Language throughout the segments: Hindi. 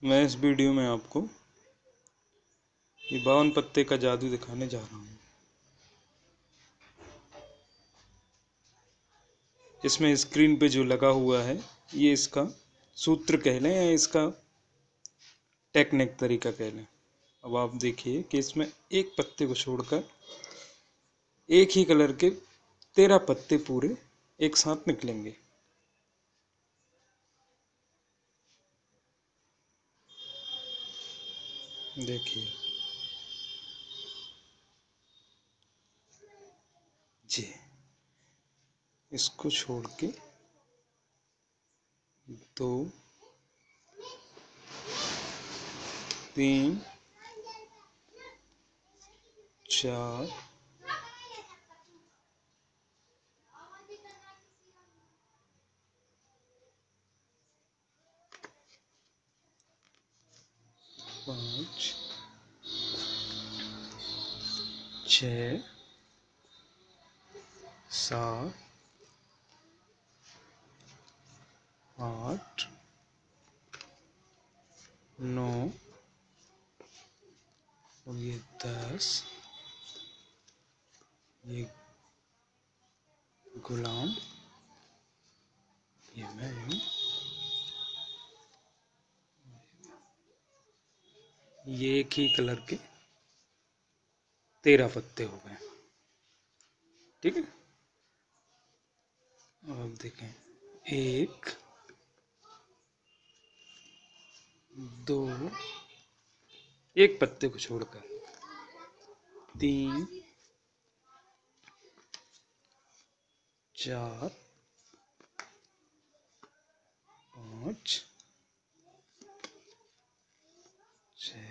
मैं इस वीडियो में आपको ये 52 पत्ते का जादू दिखाने जा रहा हूँ। इसमें स्क्रीन पे जो लगा हुआ है ये इसका सूत्र कह लें या इसका टेक्निक तरीका कह लें। अब आप देखिए कि इसमें एक पत्ते को छोड़कर एक ही कलर के 13 पत्ते पूरे एक साथ निकलेंगे। देखिए जी, इसको छोड़ के 2 3 4 5 6 7 8 9 और ये 10, ये गुलाम, ये मैं हूँ, ये एक ही कलर के 13 पत्ते हो गए। ठीक है, अब देखें 1 2 एक पत्ते को छोड़कर 3 4 5 6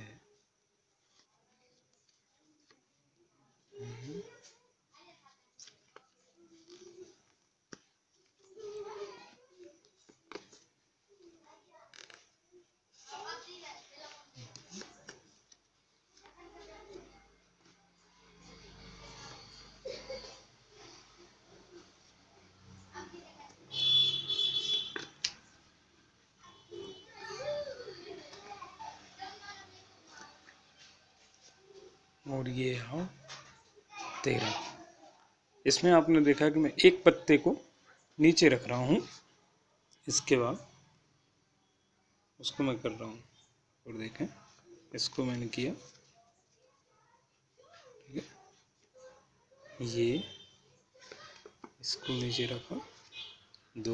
और ये है 13। इसमें आपने देखा कि मैं एक पत्ते को नीचे रख रहा हूँ, इसके बाद उसको मैं कर रहा हूँ और देखें इसको मैंने किया। ठीक है, ये इसको नीचे रखा 2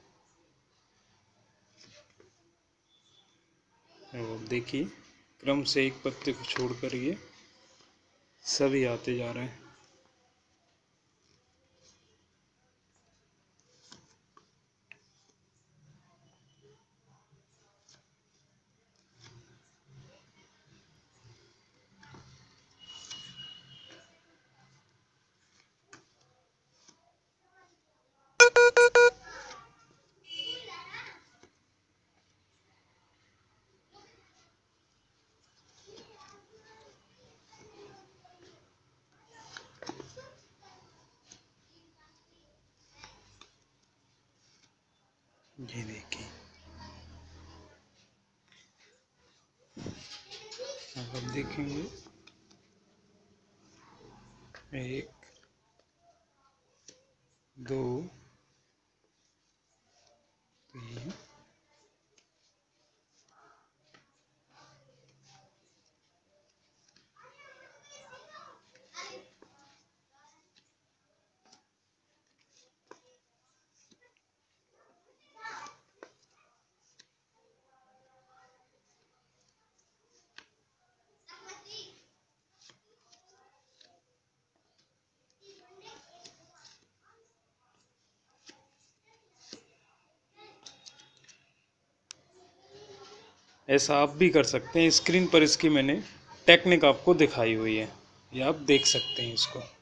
और देखिए क्रम से एक पत्ते को छोड़कर ये सभी आते जा रहे हैं। ये देखिए, अब हम देखेंगे 1 2 3 ऐसा आप भी कर सकते हैं। स्क्रीन पर इसकी मैंने टेक्निक आपको दिखाई हुई है, ये आप देख सकते हैं इसको।